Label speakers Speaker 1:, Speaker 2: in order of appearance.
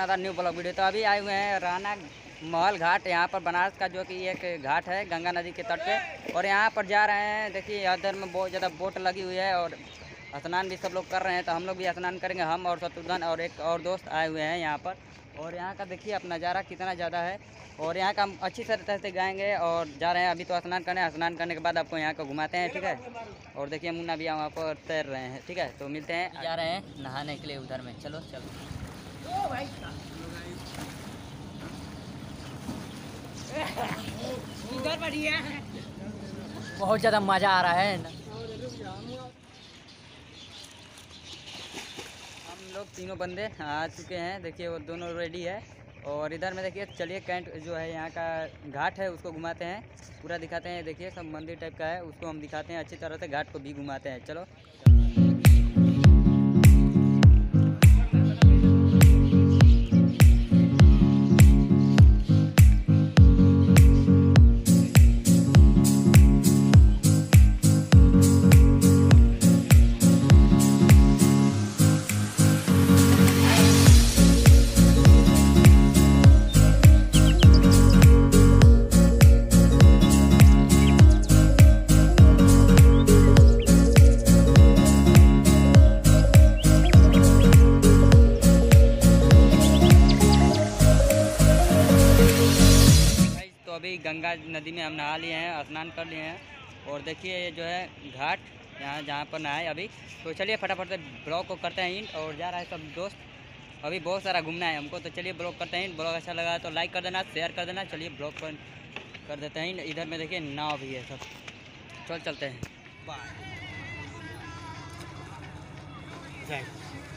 Speaker 1: Another new blog video. तो अभी आए हुए हैं राना महल घाट, यहाँ पर बनारस का जो कि एक घाट है गंगा नदी के तट पे, और यहाँ पर जा रहे हैं। देखिए इधर में बहुत ज़्यादा बोट लगी हुई है और स्नान भी सब लोग कर रहे हैं, तो हम लोग भी स्नान करेंगे। हम और शत्रुघ्न और एक और दोस्त आए हुए हैं यहाँ पर, और यहाँ का देखिए अब नज़ारा कितना ज़्यादा है, और यहाँ का हम अच्छी तरह से गाएंगे। और जा रहे हैं अभी तो स्नान करने, स्नान करने के बाद आपको यहाँ को घुमाते हैं, ठीक है। और देखिए मुन्ना भी वहाँ पर तैर रहे हैं, ठीक है। तो मिलते हैं, जा रहे हैं नहाने के लिए उधर में। चलो चलो भाई, इधर बढ़िया है, बहुत ज़्यादा मज़ा आ रहा है। हम लोग तीनों बंदे आ चुके हैं, देखिए वो दोनों रेडी है। और इधर में देखिए चलिए कैंट जो है यहाँ का घाट है उसको घुमाते हैं, पूरा दिखाते हैं। देखिए सब मंदिर टाइप का है, उसको हम दिखाते हैं अच्छी तरह से, घाट को भी घुमाते हैं। चलो अभी गंगा नदी में हम नहा लिए हैं, स्नान कर लिए हैं। और देखिए ये जो है घाट यहाँ जहाँ पर नहाए अभी। तो चलिए फटाफट से ब्लॉग को करते हैं इन, और जा रहा है सब दोस्त, अभी बहुत सारा घूमना है हमको। तो चलिए ब्लॉग करते हैं। ब्लॉग अच्छा लगा तो लाइक कर देना, शेयर कर देना। चलिए ब्लॉग कर देते हैं। इधर में देखिए नाव भी है सब, चलते हैं। बाय।